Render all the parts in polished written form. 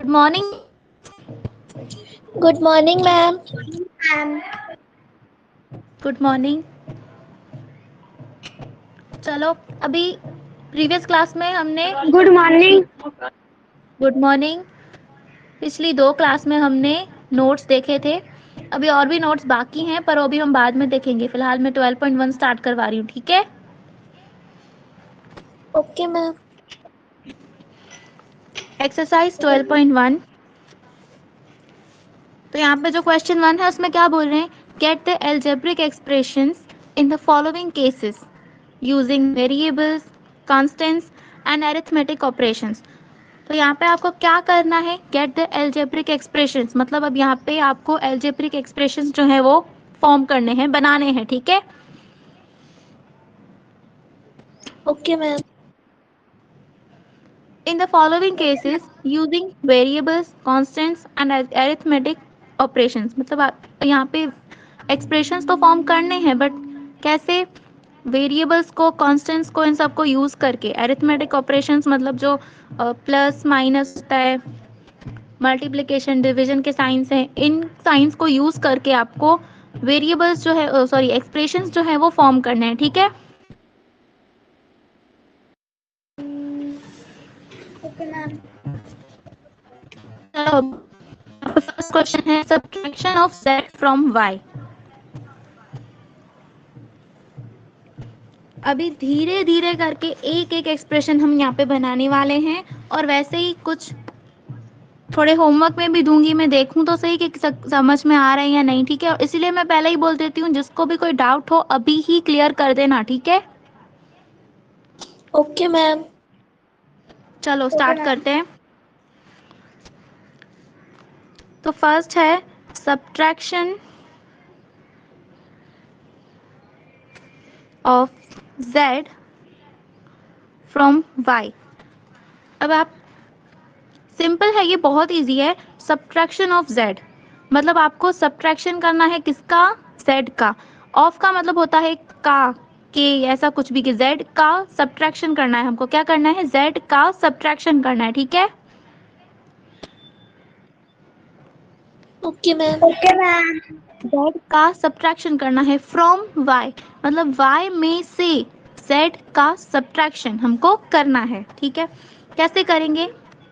morning. Good morning, ma'am. Ma'am Good morning. चलो अभी previous class में हमने गुड मॉर्निंग। गुड मॉर्निंग पिछली 2 क्लास में हमने नोट्स देखे थे। अभी और भी नोट्स बाकी हैं पर वो भी हम बाद में देखेंगे। फिलहाल मैं 12.1 स्टार्ट करवा रही हूँ, ठीक है? Okay, ma'am. एक्सरसाइज 12.1। तो यहाँ पे जो क्वेश्चन 1 है उसमें क्या बोल रहे हैं? Get the algebraic expressions in the following cases using variables, constants and arithmetic operations. तो यहाँ पे आपको क्या करना है? गेट द एल्जेब्रिक एक्सप्रेशंस, मतलब अब यहाँ पे आपको एल्जेब्रिक एक्सप्रेशंस जो है वो फॉर्म करने हैं, बनाने हैं, ठीक है? Okay, ma'am. In the following cases using variables, constants and arithmetic operations, मतलब आप यहाँ पे एक्सप्रेशंस तो फॉर्म करने हैं बट कैसे? वेरिएबल्स को, कांस्टेंट्स को, इन सबको यूज करके। अरिथमेटिक ऑपरेशंस मतलब जो प्लस माइनस होता है, मल्टीप्लिकेशन डिवीजन के साइंस हैं, इन साइंस को यूज करके आपको वेरिएबल्स जो है सॉरी एक्सप्रेशंस जो है वो फॉर्म करने हैं, ठीक है? Okay ma'am. फर्स्ट क्वेश्चन है subtraction of z from y। अभी धीरे धीरे करके एक एक एक्सप्रेशन हम यहाँ पे बनाने वाले हैं और वैसे ही कुछ थोड़े होमवर्क में भी दूंगी, मैं देखूं तो सही कि समझ में आ रहा है या नहीं, ठीक है? इसीलिए मैं पहले ही बोल देती हूँ, जिसको भी कोई डाउट हो अभी ही क्लियर कर देना, ठीक है? Okay, ma'am. चलो ओके स्टार्ट मैम। करते हैं। तो फर्स्ट है subtraction of z from y। अब आप सिंपल है, ये बहुत इजी है। सब्ट्रैक्शन ऑफ z मतलब आपको सब्ट्रैक्शन करना है किसका? z का। ऑफ का मतलब होता है का, के, ऐसा कुछ भी, कि z का सब्ट्रैक्शन करना है हमको। क्या करना है? z का सब्ट्रैक्शन करना है, ठीक है? Okay, ma'am. Okay ma'am. z का सब्ट्रैक्शन करना है फ्रॉम y, मतलब y में से z का सब्ट्रैक्शन हमको करना है, ठीक है? कैसे करेंगे?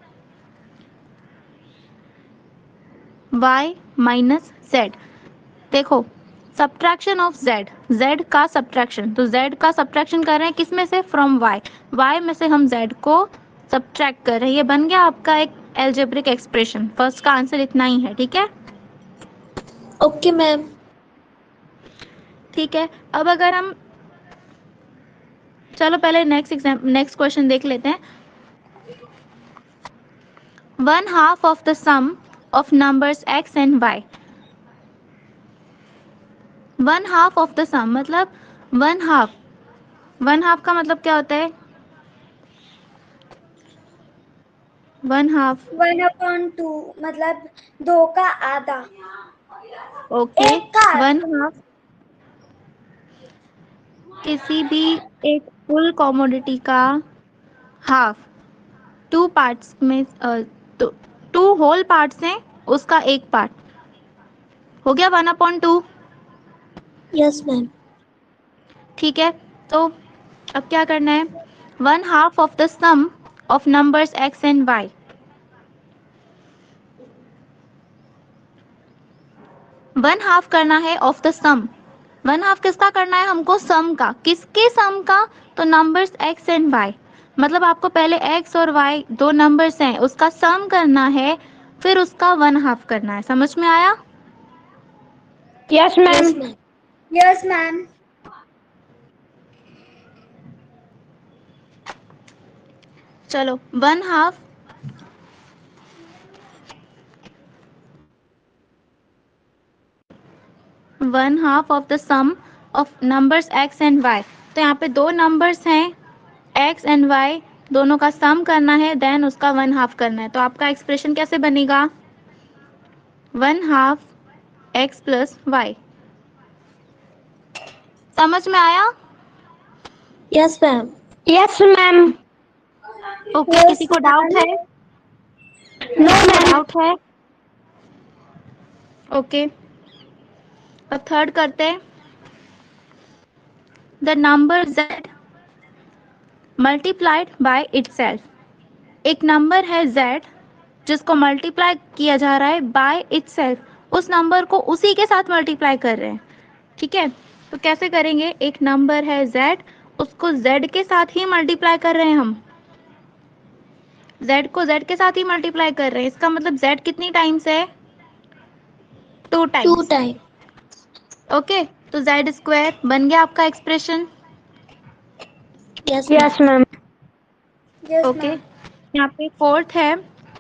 y minus z। देखो, सब्ट्रैक्शन ऑफ z, z का सब्ट्रैक्शन, तो z का सब्ट्रैक्शन कर रहे हैं किस में से? फ्रॉम y, y में से हम z को सब्ट्रैक्ट कर रहे हैं। ये बन गया आपका एक एल्जेब्रिक एक्सप्रेशन। फर्स्ट का आंसर इतना ही है, ठीक है? Okay, ma'am. ठीक है, अब अगर हम चलो पहले नेक्स्ट क्वेश्चन देख लेते हैं। 1/2 of the sum of numbers x and y। 1/2 of the sum मतलब 1/2, 1/2 का मतलब क्या होता है? 1/2, 1/2 मतलब 2 का आधा। ओके। एक का आधा। 1/2 किसी भी एक फुल कमोडिटी का हाफ, 2 पार्ट्स में, तो 2 होल पार्ट्स हैं, उसका एक पार्ट हो गया 1/2। Yes, ma'am. ठीक है, तो अब क्या करना है? 1/2 of the sum of numbers x and y। 1/2 करना है ऑफ द सम। 1/2 किसका करना है हमको? सम का। किसके सम का? तो नंबर्स x एंड y, मतलब आपको पहले x और y दो नंबर्स हैं, उसका सम करना है, फिर उसका 1/2 करना है। समझ में आया? Yes ma'am. Yes, ma'am. Yes ma'am. चलो 1/2 1/2 of the sum of numbers x and y। तो यहाँ पे दो नंबर्स हैं x एंड y, दोनों का सम करना है, देन उसका 1/2 करना है। तो आपका एक्सप्रेशन कैसे बनेगा? 1/2 x प्लस y। समझ में आया? Yes, ma'am. Yes ma'am. Okay, yes किसी को डाउट मैम। है? नो किसी को मैम। डाउट है? ओके, अब थर्ड करते हैं। The number z multiplied by itself. एक नंबर है z जिसको मल्टीप्लाई किया जा रहा है बाय इटसेल्फ, उस नंबर को उसी के साथ मल्टीप्लाई कर रहे हैं। ठीक है, तो कैसे करेंगे? एक नंबर है z, उसको z के साथ ही मल्टीप्लाई कर रहे हैं हम, z को z के साथ ही मल्टीप्लाई कर रहे हैं। इसका मतलब z कितनी टाइम्स है? 2 2 टाइम्स। टाइम। ओके, तो z स्क्वायर बन गया आपका expression. Yes ma'am. Yes ma'am. Yes okay, ma'am. यहाँ पे फोर्थ है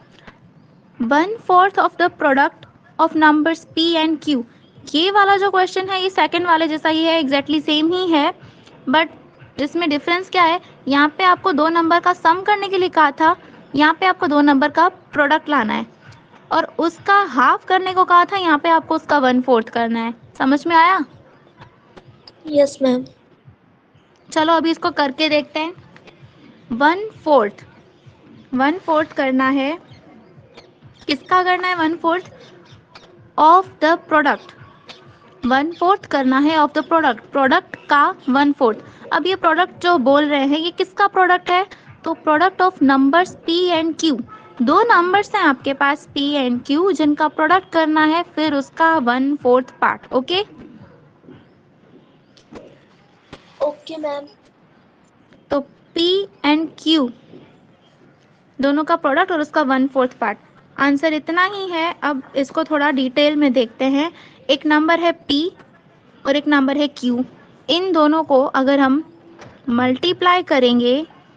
1/4 of the product of numbers p and q। ये वाला जो क्वेश्चन है ये सेकंड वाले जैसा ही है, एग्जैक्टली सेम ही है, बट इसमें डिफरेंस क्या है? यहाँ पे आपको दो नंबर का सम करने के लिए कहा था, यहाँ पे आपको दो नंबर का प्रोडक्ट लाना है, और उसका हाफ करने को कहा था, यहाँ पे आपको उसका 1/4 करना है। समझ में आया? Yes ma'am. चलो अभी इसको करके देखते हैं। 1/4, 1/4 करना है, किसका करना है? 1/4 ऑफ द प्रोडक्ट, 1/4 करना है ऑफ द प्रोडक्ट, प्रोडक्ट का 1/4। अब ये प्रोडक्ट जो बोल रहे हैं ये किसका प्रोडक्ट है? तो product of numbers p and q। दो नंबर्स हैं आपके पास p एंड q जिनका प्रोडक्ट करना है, फिर उसका 1/4 पार्ट। Okay, okay ma'am. तो p एंड q दोनों का प्रोडक्ट और उसका 1/4 पार्ट। आंसर इतना ही है। अब इसको थोड़ा डिटेल में देखते हैं। एक नंबर है p और एक नंबर है q, इन दोनों को अगर हम मल्टीप्लाई करेंगे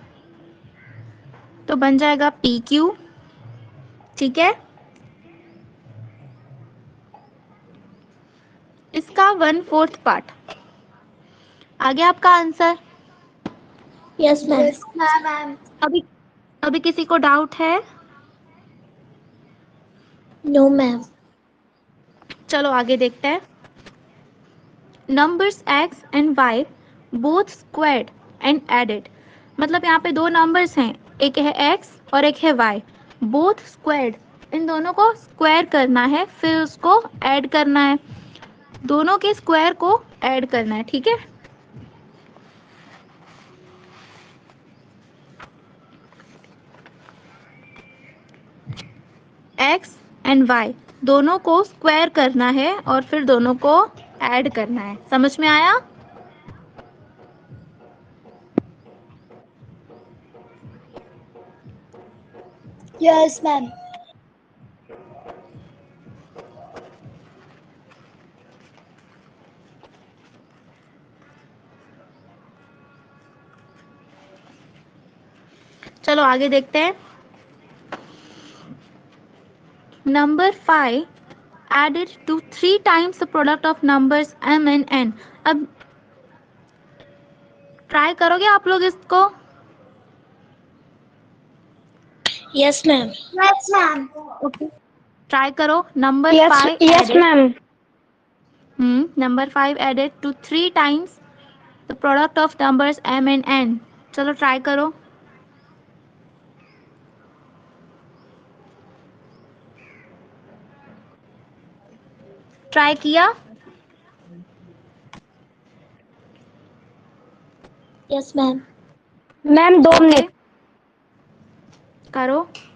तो बन जाएगा पी क्यू। ठीक है, इसका 1/4 पार्ट आ गया आपका answer. Yes ma'am. Yes ma'am. अभी अभी किसी को डाउट है? No ma'am. चलो आगे देखते हैं। Numbers x and y both squared and added. मतलब यहाँ पे दो नंबर्स हैं, एक है x और एक है y, बोथ स्क्वायर्ड, इन दोनों को स्क्वायर करना है, फिर उसको ऐड करना है, दोनों के स्क्वायर को ऐड करना है। ठीक है, x एंड y दोनों को स्क्वायर करना है और फिर दोनों को ऐड करना है। समझ में आया? Yes ma'am. चलो आगे देखते हैं। Number 5 added to 3 times the product of numbers m and n। अब ट्राई करोगे आप लोग इसको? Yes ma'am. Yes ma'am. Okay, try करो। Number yes 5 yes added, ma'am. Number 5 added to 3 times the product of numbers m and n। चलो try करो। Try किया? Yes ma'am. Ma'am 2 okay, minute. करो।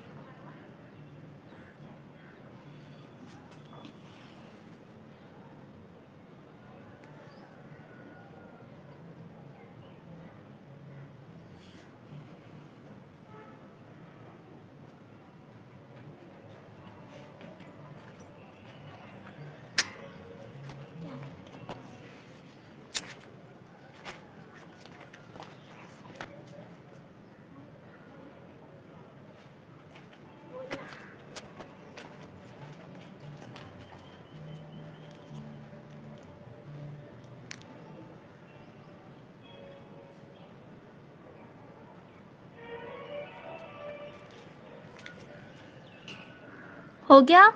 हो गया?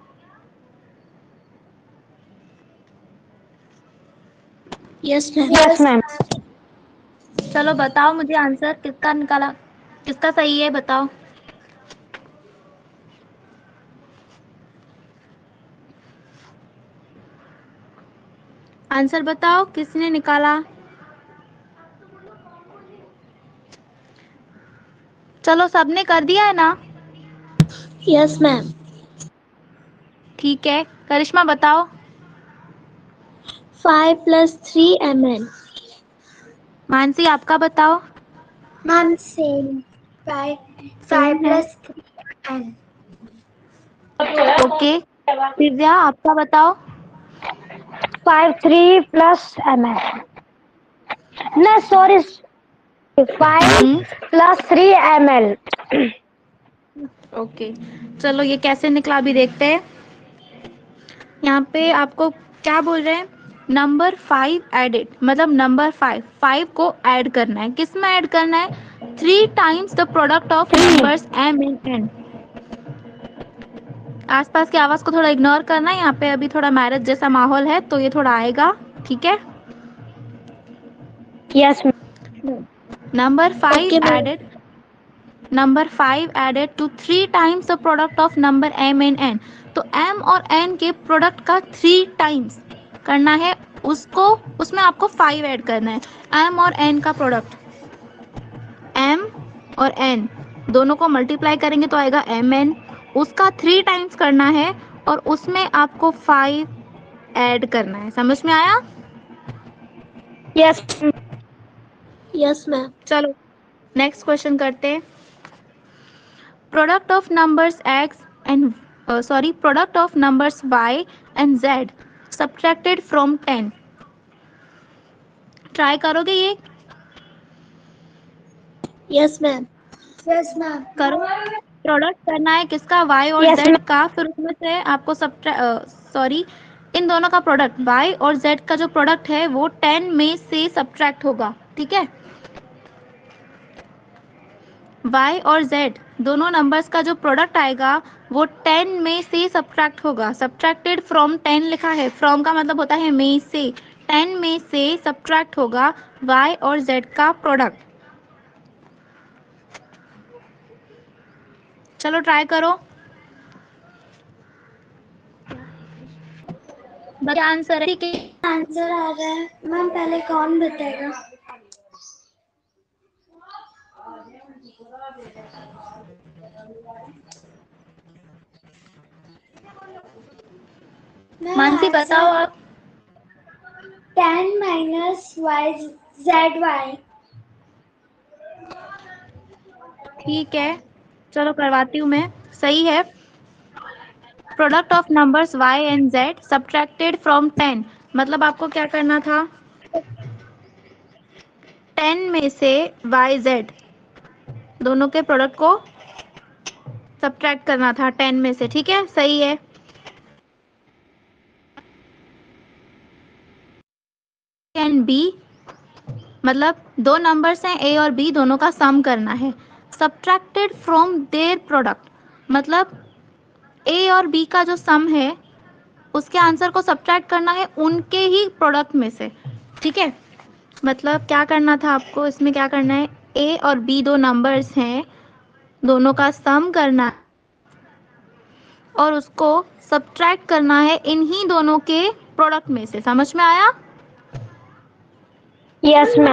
Yes ma'am. Yes ma'am. चलो बताओ मुझे आंसर किसका निकाला, किसका सही है बताओ। आंसर बताओ किसने निकाला। चलो सबने कर दिया है ना। Yes, ma'am. ठीक है, करिश्मा बताओ। 5 plus 3 ml. मानसी आपका बताओ। मैम सेम 5 सेम है। plus 3 n। ओके, दिव्या आपका बताओ। 5 3 plus ml. No, sorry. 5 plus 3 ml. Okay, चलो ये कैसे निकला अभी देखते हैं। यहाँ पे आपको क्या बोल रहे हैं, नंबर 5 एडेड, मतलब नंबर 5 को ऐड करना है। किस में ऐड करना है, 3 times the product of numbers m and n। आसपास की आवाज को थोड़ा इग्नोर करना है, यहाँ पे अभी थोड़ा मैरिज जैसा माहौल है तो ये थोड़ा आएगा, ठीक है। Yes, ma'am. Number 5 Okay, ma'am. Added, number 5 added to 3 times the product of number m and n। तो m और n के प्रोडक्ट का 3 टाइम्स करना है उसको, उसमें आपको 5 ऐड करना है। m और n का प्रोडक्ट, m और n दोनों को मल्टीप्लाई करेंगे तो आएगा mn, उसका 3 टाइम्स करना है और उसमें आपको 5 ऐड करना है। समझ में आया। Yes. Yes, ma'am. चलो नेक्स्ट क्वेश्चन करते हैं। Product of numbers x and product of numbers y and z subtracted from 10। Try करोगे ये, Yes, ma'am. Yes ma'am. करो। प्रोडक्ट करना है किसका, y और Yes, z ma'am. का, फिर उसमें से आपको इन दोनों का प्रोडक्ट y और z का जो प्रोडक्ट है वो 10 में से सब्ट्रैक्ट होगा, ठीक है। y और z दोनों नंबर्स का जो प्रोडक्ट आएगा वो 10 में से सब्ट्रैक्ट होगा। सब्ट्रैक्टेड फ्रॉम 10 लिखा है, फ्रॉम का मतलब होता है में से, 10 में से सब्ट्रैक्ट होगा y और z का प्रोडक्ट। चलो ट्राई करो, क्या आंसर है, ठीक है। आंसर आ रहा है मैम, पहले कौन बताएगा। मानसी बताओ आप। 10 minus y z y। ठीक है, चलो करवाती हूँ मैं, सही है। Product of numbers y and z subtracted from 10, मतलब आपको क्या करना था, 10 में से y z दोनों के प्रोडक्ट को सब्ट्रैक्ट करना था 10 में से, ठीक है, सही है। एंड b, मतलब दो नंबर्स हैं a और b, दोनों का सम करना है। सब्ट्रैक्टेड फ्रॉम देयर प्रोडक्ट, मतलब a और b का जो सम है उसके आंसर को सब्ट्रैक्ट करना है उनके ही प्रोडक्ट में से, ठीक है। मतलब क्या करना था आपको इसमें, क्या करना है, a और b दो नंबर्स हैं, दोनों का सम करना है और उसको सब्ट्रैक्ट करना है इन्हीं दोनों के प्रोडक्ट में से। समझ में आया। Yes, ma'am.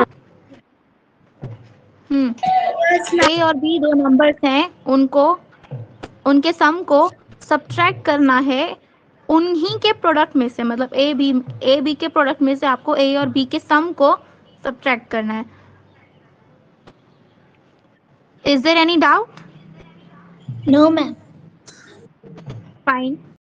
a और b दो नंबर्स हैं, उनको, उनके सम को सब्ट्रैक्ट करना है उन्हीं के प्रोडक्ट में से, मतलब ए बी के प्रोडक्ट में से आपको a और b के सम को सब्ट्रैक्ट करना है। Is there any doubt. No, ma'am. Fine.